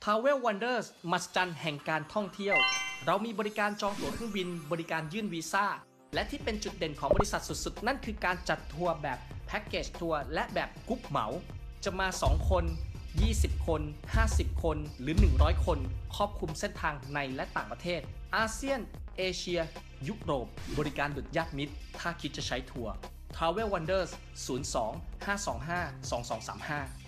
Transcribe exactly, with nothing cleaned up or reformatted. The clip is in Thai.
Travel Wonders มหัศจรรย์แห่งการท่องเที่ยวเรามีบริการจองตั๋วเครื่องบินบริการยื่นวีซ่าและที่เป็นจุดเด่นของบริษัทสุดๆนั่นคือการจัดทัวร์แบบแพ็กเกจทัวร์และแบบกรุ๊ปเหมาจะมาสองคนยี่สิบคนห้าสิบคนหรือหนึ่งร้อยคนครอบคลุมเส้นทางในและต่างประเทศอาเซียนเอเชียยุโรปบริการดุจญาติมิตรถ้าคิดจะใช้ทัวร์ Travel Wonders ศูนย์ สอง ห้า สอง ห้า สอง สอง สาม ห้า